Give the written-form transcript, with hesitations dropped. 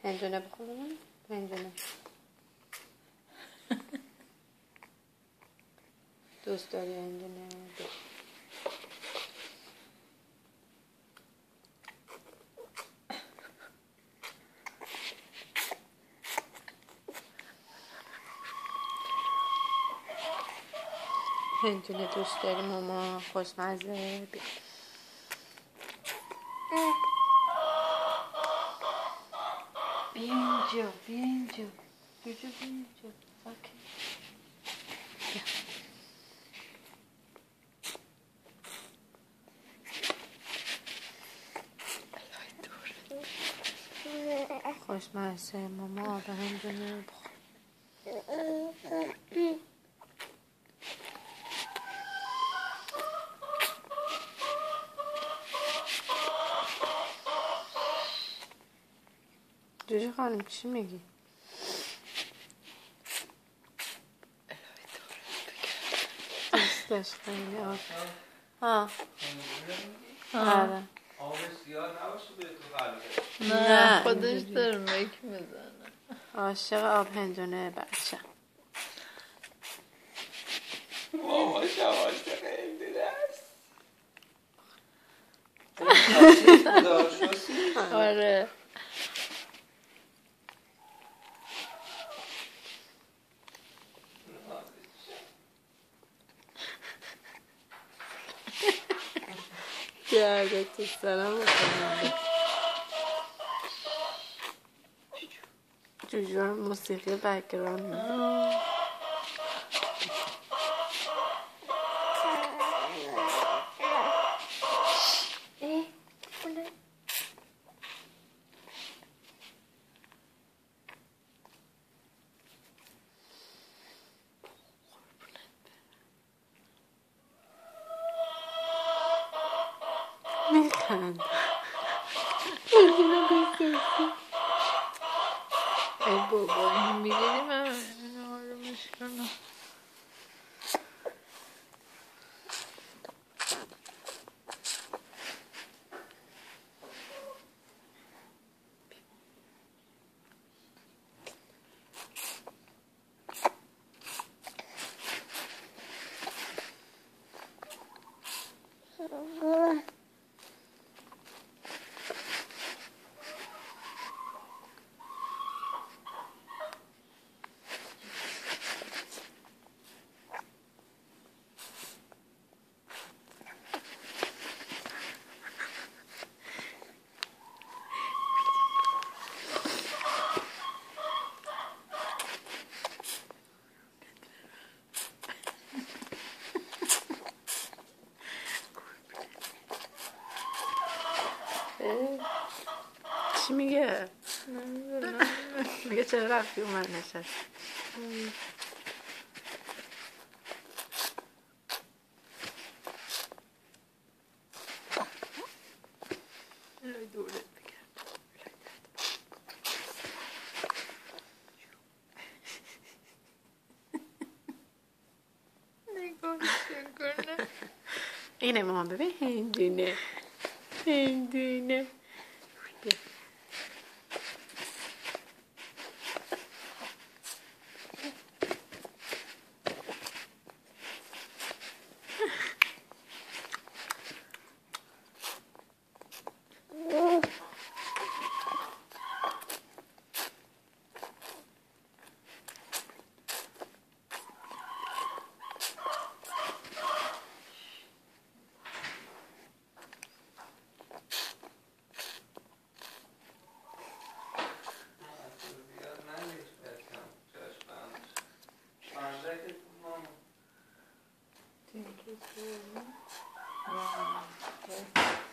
هندونه بخورم. هندونه دوست داری هندونه؟ هندونه دوست داری ماما؟ خوشمزه. بیا اینجا، بیا اینجا جوجو، بیا اینجا. اوکی. خوشمزه ماما، به هندونه بخور. جوجو خانم چی میگی؟ دوستش خیلی ها. آره. آب سیاه نباشه به تو قلبه. نه خودش داره مک میزنه. عاشق آب هندونه بچه. ماماش عاشق هندونه است. آره گرده تو سلام بکنم. جوجو موسیقی بک‌گراند. میخند. ای بابا این میگیدیم اینو آرومش کنم. چی میگه؟ میگه چرا رفتی اومد نشست. دورت بگرد. نگاهش کنه. اینه ماما ببین هندونه. هندونه بیا. Thank you. Wow.